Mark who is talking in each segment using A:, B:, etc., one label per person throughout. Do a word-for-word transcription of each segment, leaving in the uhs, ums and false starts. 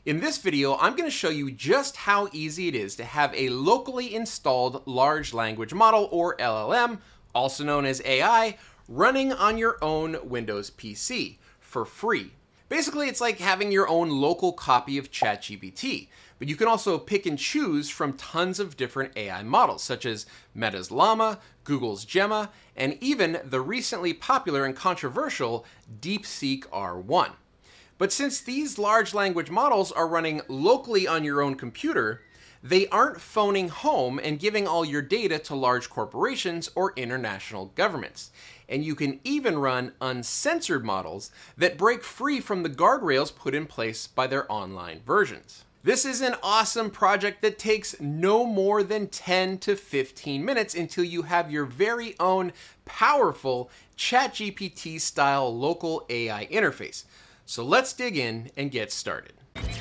A: In this video, I'm going to show you just how easy it is to have a locally installed large language model, or L L M, also known as A I, running on your own Windows P C for free. Basically, it's like having your own local copy of ChatGPT, but you can also pick and choose from tons of different A I models, such as Meta's Llama, Google's Gemma, and even the recently popular and controversial Deepseek R one. But since these large language models are running locally on your own computer, they aren't phoning home and giving all your data to large corporations or international governments. And you can even run uncensored models that break free from the guardrails put in place by their online versions. This is an awesome project that takes no more than ten to fifteen minutes until you have your very own powerful ChatGPT style local A I interface. So let's dig in and get started.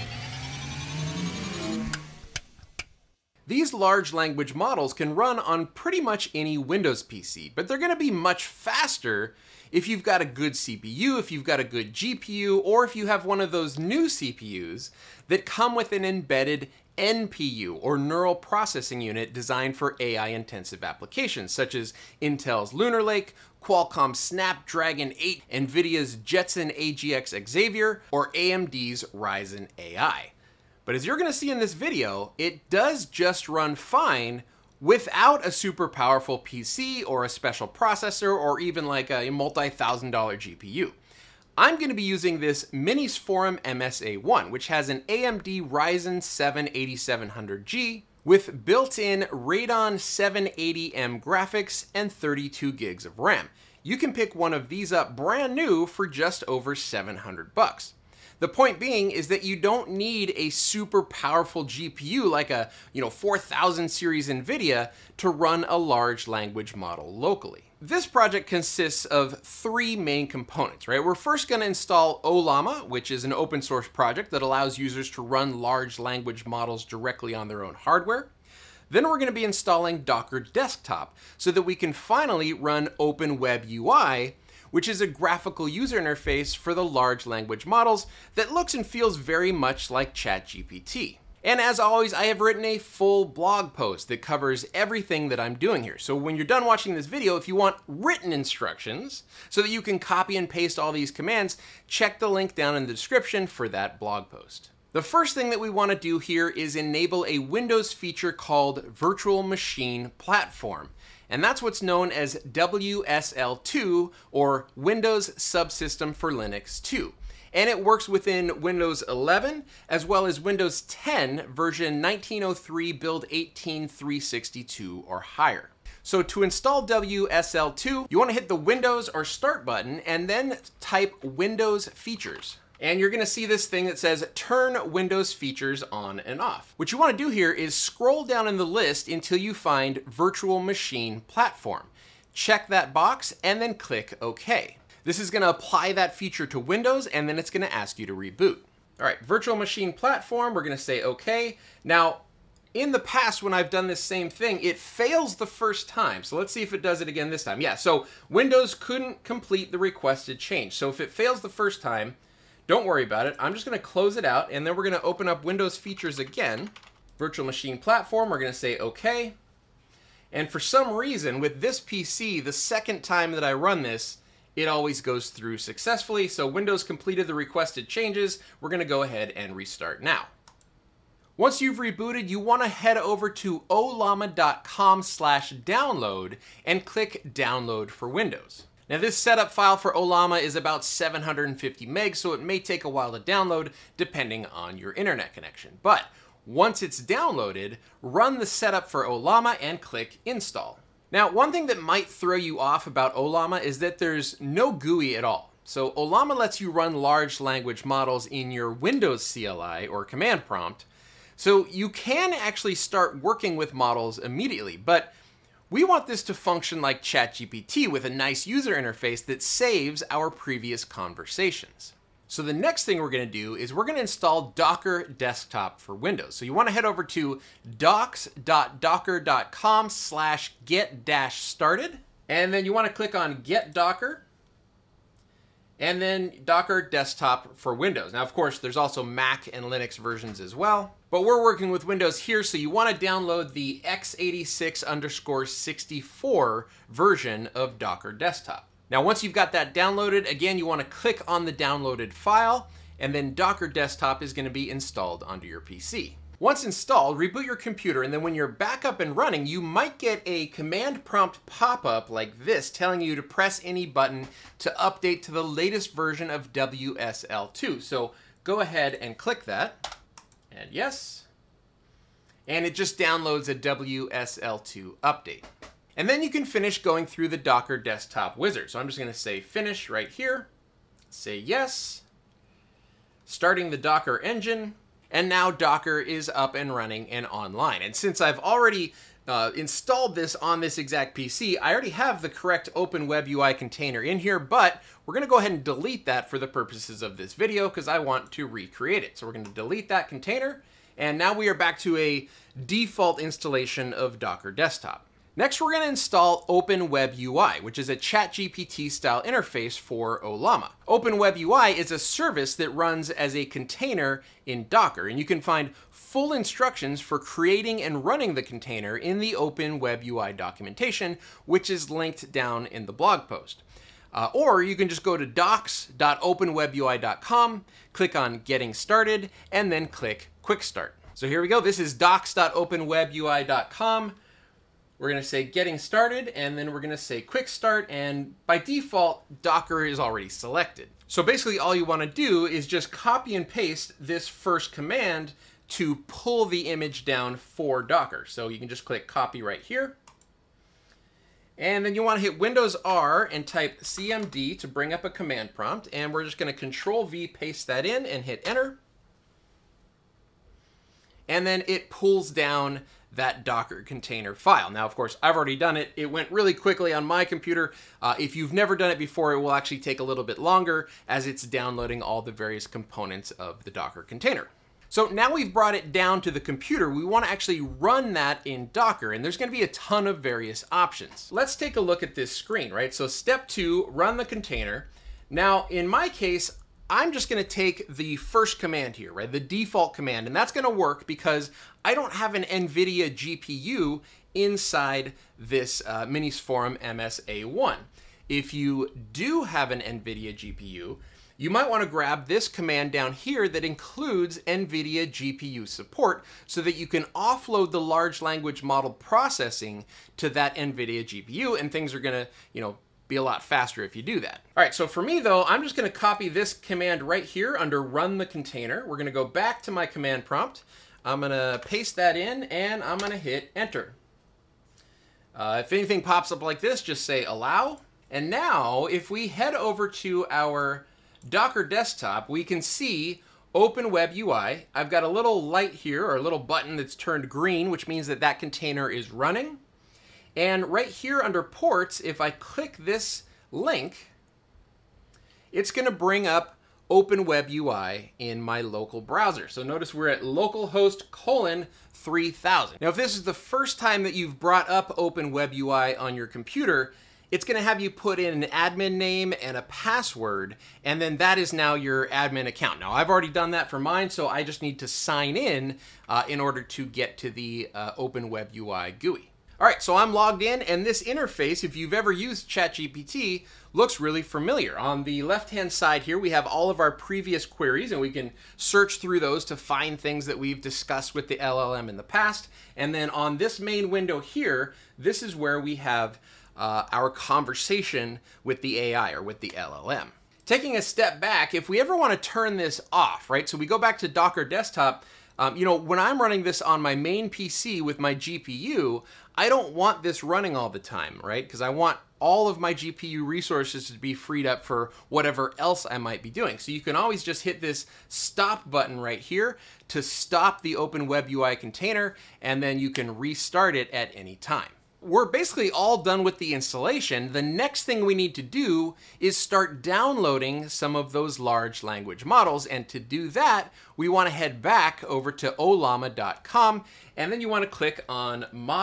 A: These large language models can run on pretty much any Windows P C, but they're going to be much faster if you've got a good C P U, if you've got a good G P U, or if you have one of those new C P Us that come with an embedded N P U, or neural processing unit, designed for A I-intensive applications, such as Intel's Lunar Lake, Qualcomm's Snapdragon eight, NVIDIA's Jetson A G X Xavier, or A M D's Ryzen A I. But as you're going to see in this video, it does just run fine without a super powerful P C or a special processor or even like a multi-thousand dollar G P U. I'm going to be using this Minisforum M S A one, which has an A M D Ryzen seven eighty-seven hundred G with built-in Radeon seven eighty M graphics and thirty-two gigs of RAM. You can pick one of these up brand new for just over seven hundred bucks. The point being is that you don't need a super powerful G P U like a, you know, four thousand series NVIDIA to run a large language model locally. This project consists of three main components, right? We're first going to install Ollama, which is an open source project that allows users to run large language models directly on their own hardware. Then we're going to be installing Docker Desktop so that we can finally run OpenWebUI, which is a graphical user interface for the large language models that looks and feels very much like ChatGPT. And as always, I have written a full blog post that covers everything that I'm doing here. So when you're done watching this video, if you want written instructions so that you can copy and paste all these commands, check the link down in the description for that blog post. The first thing that we want to do here is enable a Windows feature called Virtual Machine Platform. And that's what's known as W S L two, or Windows Subsystem for Linux two. And it works within Windows eleven, as well as Windows ten version nineteen oh three build eighteen three sixty-two or higher. So to install W S L two, you want to hit the Windows or Start button and then type Windows Features. And you're going to see this thing that says turn Windows features on and off. What you want to do here is scroll down in the list until you find Virtual Machine Platform. Check that box and then click OK. This is going to apply that feature to Windows, and then it's going to ask you to reboot. All right, Virtual Machine Platform, we're going to say OK. Now, in the past, when I've done this same thing, it fails the first time. So let's see if it does it again this time. Yeah, so Windows couldn't complete the requested change. So if it fails the first time, don't worry about it. I'm just going to close it out, and then we're going to open up Windows Features again. Virtual Machine Platform, we're going to say OK. And for some reason, with this P C, the second time that I run this, it always goes through successfully. So Windows completed the requested changes. We're going to go ahead and restart now. Once you've rebooted, you want to head over to ollama dot com slash download and click Download for Windows. Now this setup file for Ollama is about seven hundred fifty megs, so it may take a while to download depending on your internet connection. But once it's downloaded, run the setup for Ollama and click Install. Now, one thing that might throw you off about Ollama is that there's no G U I at all. So Ollama lets you run large language models in your Windows C L I or command prompt. So you can actually start working with models immediately, but we want this to function like ChatGPT with a nice user interface that saves our previous conversations. So the next thing we're going to do is we're going to install Docker Desktop for Windows. So you want to head over to docs dot docker dot com slash get dash started, and then you want to click on Get Docker. and then Docker Desktop for Windows. Now, of course, there's also Mac and Linux versions as well, but we're working with Windows here, so you want to download the x eighty-six underscore sixty-four version of Docker Desktop. Now, once you've got that downloaded, again, you want to click on the downloaded file, and then Docker Desktop is going to be installed onto your P C. Once installed, reboot your computer, and then when you're back up and running, you might get a command prompt pop-up like this telling you to press any button to update to the latest version of W S L two. So go ahead and click that, and yes, and it just downloads a W S L two update. And then you can finish going through the Docker Desktop wizard. So I'm just going to say finish right here, say yes, starting the Docker engine. And now Docker is up and running and online. And since I've already uh, installed this on this exact P C, I already have the correct OpenWebUI container in here, but we're gonna go ahead and delete that for the purposes of this video because I want to recreate it. So we're gonna delete that container, and now we are back to a default installation of Docker Desktop. Next, we're going to install OpenWebUI, which is a ChatGPT style interface for Ollama. OpenWebUI is a service that runs as a container in Docker, and you can find full instructions for creating and running the container in the OpenWebUI documentation, which is linked down in the blog post. Uh, or you can just go to docs dot open web U I dot com, click on Getting Started, and then click Quick Start. So here we go. This is docs dot open web U I dot com. We're going to say Getting Started, and then we're going to say Quick Start, and by default, Docker is already selected. So basically all you want to do is just copy and paste this first command to pull the image down for Docker. So you can just click copy right here. And then you want to hit Windows R and type C M D to bring up a command prompt, and we're just going to Control V, paste that in, and hit Enter. And then it pulls down that Docker container file. Now, of course, I've already done it. It went really quickly on my computer. Uh, if you've never done it before, it will actually take a little bit longer as it's downloading all the various components of the Docker container. So now we've brought it down to the computer, we want to actually run that in Docker, and there's going to be a ton of various options. Let's take a look at this screen, right? So step two, run the container. Now, in my case, I'm just going to take the first command here, right? The default command, and that's going to work because I don't have an NVIDIA G P U inside this uh, Minisforum M S A one. If you do have an NVIDIA G P U, you might want to grab this command down here that includes NVIDIA G P U support so that you can offload the large language model processing to that NVIDIA G P U, and things are going to, you know, be a lot faster if you do that. All right, so for me though, I'm just going to copy this command right here under Run the Container. We're going to go back to my command prompt. I'm going to paste that in, and I'm going to hit Enter. Uh, if anything pops up like this, just say Allow. And now, if we head over to our Docker desktop, we can see OpenWebUI. I've got a little light here, or a little button that's turned green, which means that that container is running. And right here under ports, if I click this link, it's going to bring up OpenWebUI in my local browser. So notice we're at localhost colon three thousand. Now, if this is the first time that you've brought up OpenWebUI on your computer, it's going to have you put in an admin name and a password, and then that is now your admin account. Now, I've already done that for mine, so I just need to sign in uh, in order to get to the uh, OpenWebUI G U I. All right, so I'm logged in, and this interface, if you've ever used ChatGPT, looks really familiar. On the left-hand side here, we have all of our previous queries, and we can search through those to find things that we've discussed with the L L M in the past. And then on this main window here, this is where we have uh, our conversation with the A I, or with the L L M. Taking a step back, if we ever want to turn this off, right? So we go back to Docker Desktop. Um, you know, when I'm running this on my main P C with my G P U, I don't want this running all the time, right? Because I want all of my G P U resources to be freed up for whatever else I might be doing. So you can always just hit this stop button right here to stop the OpenWebUI container, and then you can restart it at any time. We're basically all done with the installation. The next thing we need to do is start downloading some of those large language models. And to do that, we want to head back over to Ollama dot com, and then you want to click on Models.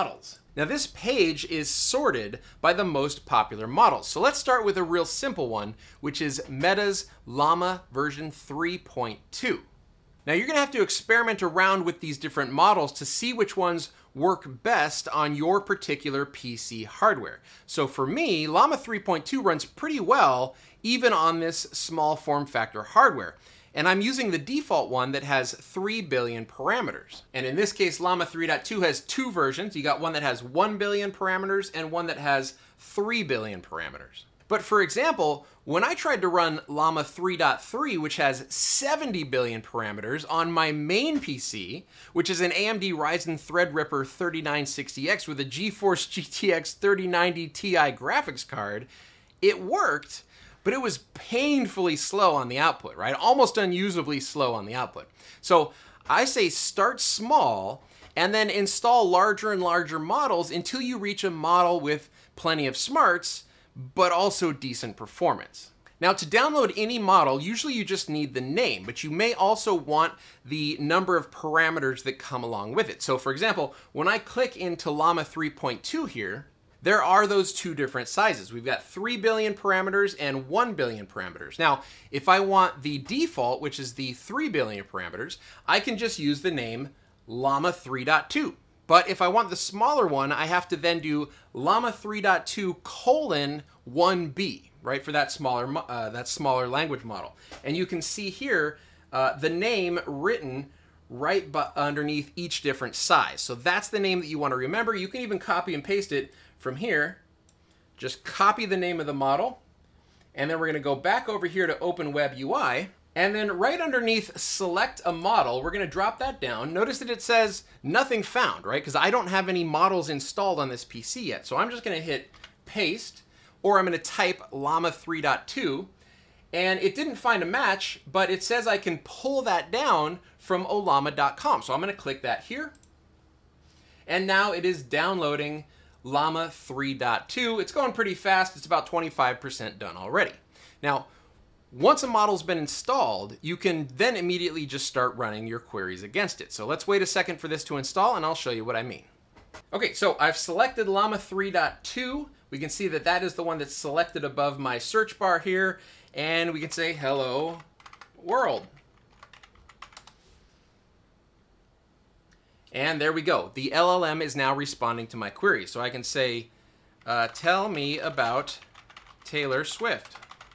A: Now this page is sorted by the most popular models. So let's start with a real simple one, which is Meta's Llama version three point two. Now you're gonna have to experiment around with these different models to see which ones work best on your particular P C hardware. So for me, Llama three point two runs pretty well even on this small form factor hardware. And I'm using the default one that has three billion parameters. And in this case, Llama three point two has two versions. You got one that has one billion parameters and one that has three billion parameters. But for example, when I tried to run Llama three point three, which has seventy billion parameters on my main P C, which is an A M D Ryzen Threadripper thirty-nine sixty X with a GeForce G T X thirty ninety Ti graphics card, it worked, but it was painfully slow on the output, right? Almost unusably slow on the output. So I say start small and then install larger and larger models until you reach a model with plenty of smarts, but also decent performance. Now to download any model, usually you just need the name, but you may also want the number of parameters that come along with it. So for example, when I click into Llama three point two here, there are those two different sizes. We've got three billion parameters and one billion parameters. Now, if I want the default, which is the three billion parameters, I can just use the name Llama three point two. But if I want the smaller one, I have to then do Llama three point two colon one B, right, for that smaller, uh, that smaller language model. And you can see here uh, the name written right underneath each different size. So that's the name that you want to remember. You can even copy and paste it from here. Just copy the name of the model, and then we're going to go back over here to OpenWebUI, and then right underneath select a model, we're going to drop that down. Notice that it says nothing found, right? Because I don't have any models installed on this P C yet. So I'm just going to hit paste, or I'm going to type Llama three point two, and it didn't find a match, but it says I can pull that down from Ollama dot com. So I'm going to click that here, and now it is downloading Llama three point two. It's going pretty fast. It's about twenty-five percent done already. Now, once a model's been installed, you can then immediately just start running your queries against it. So let's wait a second for this to install, and I'll show you what I mean. Okay, so I've selected Llama three point two. We can see that that is the one that's selected above my search bar here, and we can say hello world. And there we go. The L L M is now responding to my query. So I can say, uh, tell me about Taylor Swift.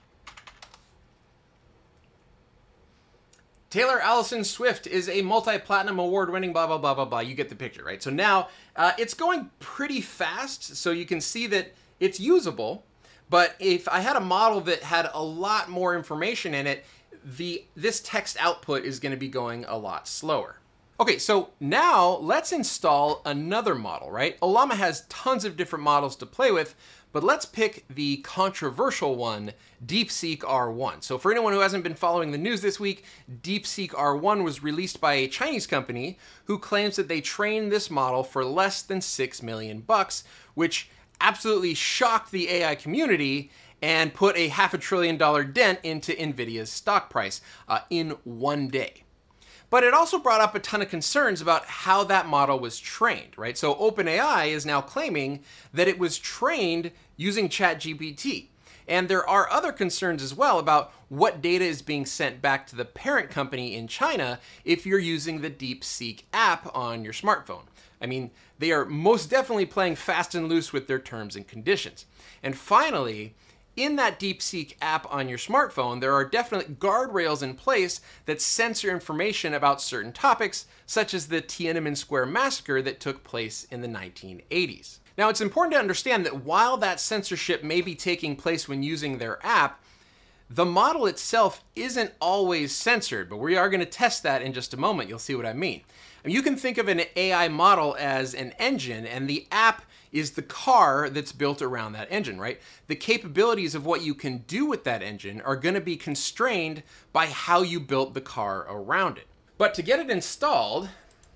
A: Taylor Allison Swift is a multi-platinum award-winning blah, blah, blah, blah, blah. You get the picture, right? So now uh, it's going pretty fast. So you can see that it's usable. But if I had a model that had a lot more information in it, the this text output is going to be going a lot slower. Okay, so now let's install another model, right? Ollama has tons of different models to play with, but let's pick the controversial one, Deepseek R one. So for anyone who hasn't been following the news this week, Deepseek R one was released by a Chinese company who claims that they trained this model for less than six million bucks, which absolutely shocked the A I community and put a half a trillion dollar dent into NVIDIA's stock price uh, in one day. But it also brought up a ton of concerns about how that model was trained, right? So OpenAI is now claiming that it was trained using ChatGPT. And there are other concerns as well about what data is being sent back to the parent company in China if you're using the Deepseek app on your smartphone. I mean, they are most definitely playing fast and loose with their terms and conditions. And finally, in that Deepseek app on your smartphone, there are definitely guardrails in place that censor information about certain topics, such as the Tiananmen Square massacre that took place in the nineteen eighties. Now, it's important to understand that while that censorship may be taking place when using their app, the model itself isn't always censored, but we are going to test that in just a moment. You'll see what I mean. I mean, you can think of an A I model as an engine, and the app is the car that's built around that engine, right? The capabilities of what you can do with that engine are going to be constrained by how you built the car around it. But to get it installed,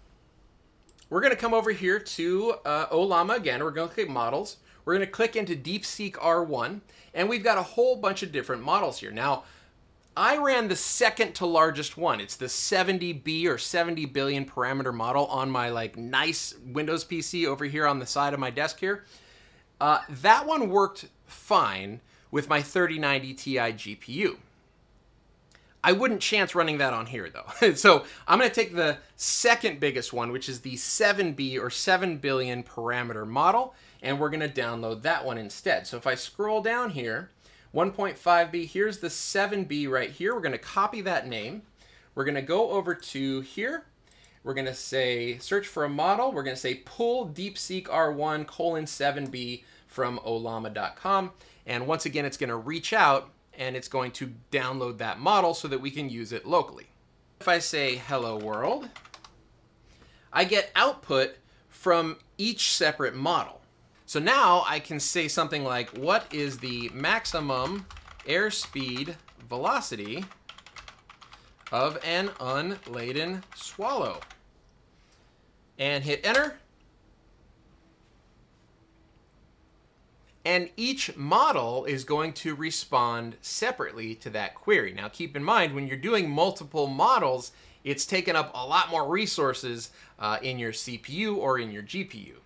A: we're going to come over here to uh, Ollama again. We're going to click Models. We're going to click into Deepseek R one, and we've got a whole bunch of different models here. Now, I ran the second to largest one. It's the seventy B or seventy billion parameter model on my like nice Windows P C over here on the side of my desk here. Uh, that one worked fine with my thirty ninety Ti G P U. I wouldn't chance running that on here though. So I'm going to take the second biggest one, which is the seven B or seven billion parameter model, and we're going to download that one instead. So if I scroll down here, one point five B, here's the seven B right here. We're going to copy that name. We're going to go over to here. We're going to say search for a model. We're going to say pull Deepseek R one colon seven B from Ollama dot com. And once again, it's going to reach out and it's going to download that model so that we can use it locally. If I say hello world, I get output from each separate model. So now I can say something like, what is the maximum airspeed velocity of an unladen swallow? And hit enter. And each model is going to respond separately to that query. Now keep in mind, when you're doing multiple models, it's taken up a lot more resources uh, in your C P U or in your G P U.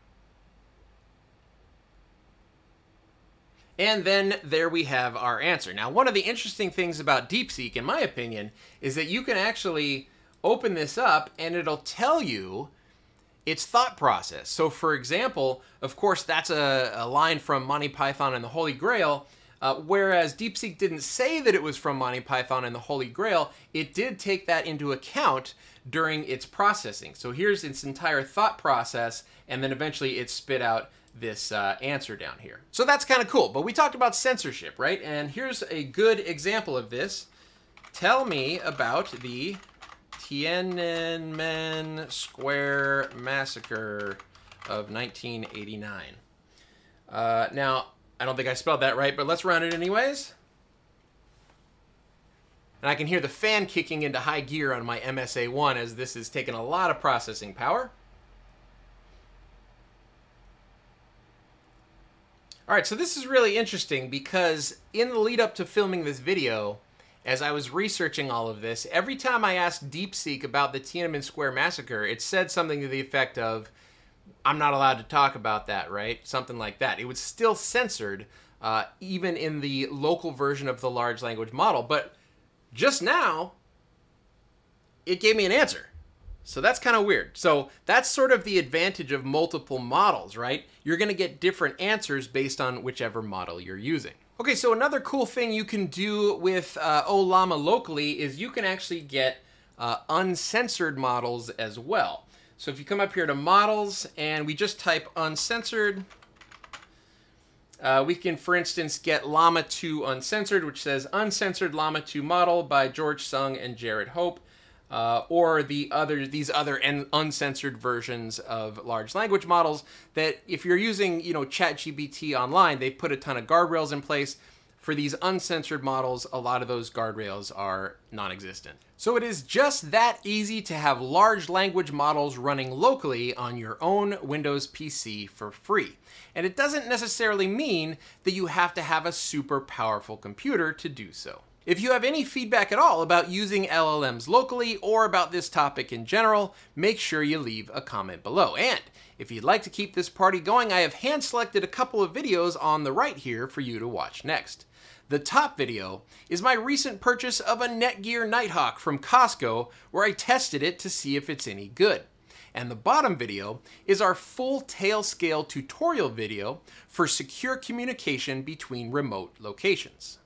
A: And then there we have our answer. Now, one of the interesting things about DeepSeek, in my opinion, is that you can actually open this up and it'll tell you its thought process. So for example, of course, that's a, a line from Monty Python and the Holy Grail, uh, whereas DeepSeek didn't say that it was from Monty Python and the Holy Grail, it did take that into account during its processing. So here's its entire thought process, and then eventually it spit out this uh, answer down here. So that's kind of cool, but we talked about censorship, right? And here's a good example of this. Tell me about the Tiananmen Square Massacre of nineteen eighty-nine. Uh, now, I don't think I spelled that right, but let's run it anyways. And I can hear the fan kicking into high gear on my M S A one as this is taking a lot of processing power. All right, so this is really interesting because in the lead up to filming this video, as I was researching all of this, every time I asked DeepSeek about the Tiananmen Square Massacre, it said something to the effect of, I'm not allowed to talk about that, right? Something like that. It was still censored, uh, even in the local version of the large language model. But just now, it gave me an answer. So that's kind of weird. So that's sort of the advantage of multiple models, right? You're going to get different answers based on whichever model you're using. Okay, so another cool thing you can do with uh, Ollama locally is you can actually get uh, uncensored models as well. So if you come up here to models and we just type uncensored, uh, we can, for instance, get Llama two uncensored, which says uncensored Llama two model by George Sung and Jared Hope. Uh, or the other, these other un uncensored versions of large language models that if you're using, you know, ChatGPT online, they put a ton of guardrails in place. For these uncensored models, a lot of those guardrails are non-existent. So it is just that easy to have large language models running locally on your own Windows P C for free. And it doesn't necessarily mean that you have to have a super powerful computer to do so. If you have any feedback at all about using L L Ms locally or about this topic in general, make sure you leave a comment below. And if you'd like to keep this party going, I have hand-selected a couple of videos on the right here for you to watch next. The top video is my recent purchase of a Netgear Nighthawk from Costco, where I tested it to see if it's any good. And the bottom video is our full tail scale tutorial video for secure communication between remote locations.